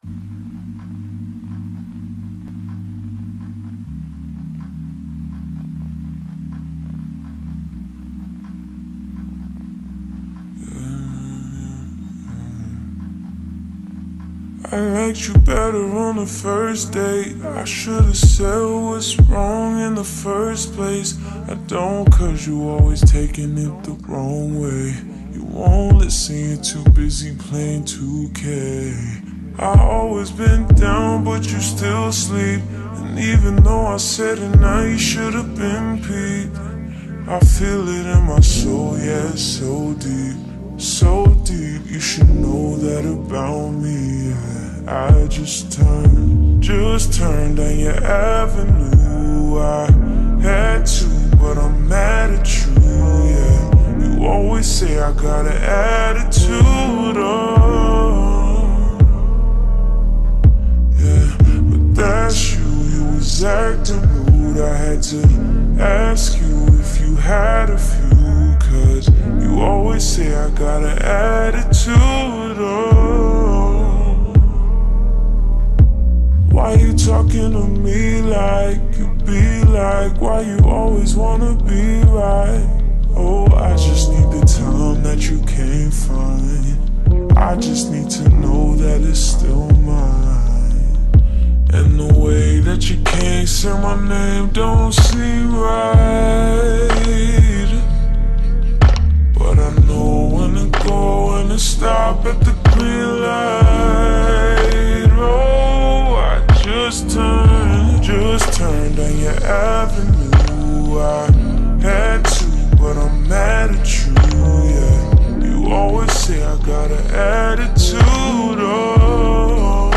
I liked you better on the first date. I should've said what's wrong in the first place. I don't, cause you always taking it the wrong way. You won't listen, you're too busy playing 2K. I always been down, but you still sleep. And even though I said it now, you should've been peeped. I feel it in my soul, yeah, so deep. So deep, you should know that about me, yeah. I just turned down your avenue. I had to, but I'm mad at you, yeah. You always say I got an attitude, oh, yeah. But that's you, you was acting rude. I had to ask you if you had a few, cause you always say I got an attitude, oh. Why you talking to me like you be like? Why you always wanna be right? Oh, I just need the time that you can't find. I just need to know that it's still mine. And the way that you can't say my name don't seem right. But I know when to go and to stop at the green light. Oh, I just turned down your avenue. I had to, but I'm mad at you, yeah. You always say I got an attitude, oh,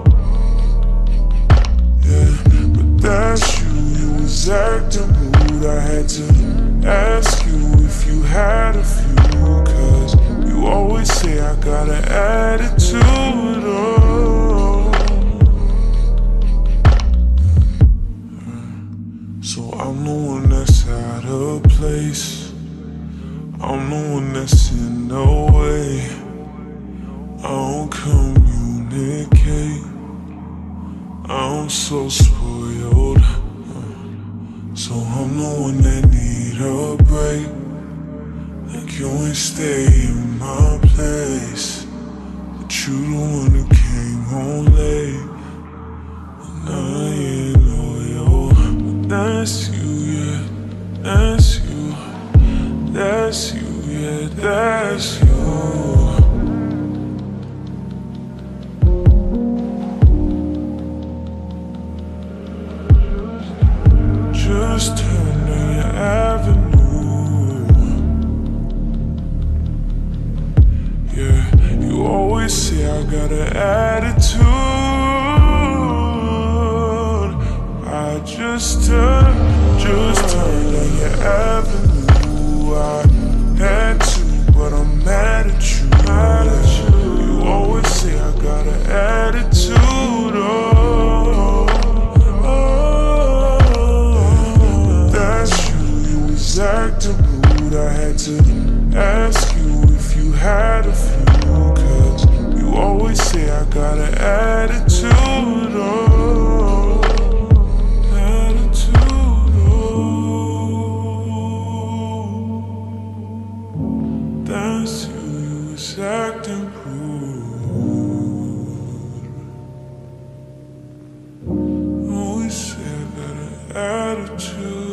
yeah. But that's you, you was acting rude. I had to ask you if you had a few, cause you always say I got an attitude, oh. So I'm the one that's out of place. I'm the one that's in the way. I don't communicate. I'm so spoiled. So I'm the one that need a break. Like you ain't stay in my place, but you the one who came home late. And I ain't loyal, but that's you, yeah, that's you. That's you, yeah, that's you. Just turn down your avenue. Yeah, you always say I got an attitude. I just turned down your avenue. I had to, but I'm mad at you. You always say I got an attitude, oh, oh. That's you, you was acting rude. I had to ask you if you had a few, cause you always say I got an attitude, oh, attitude, oh. That's you, you was acting rude. Always say I got an attitude.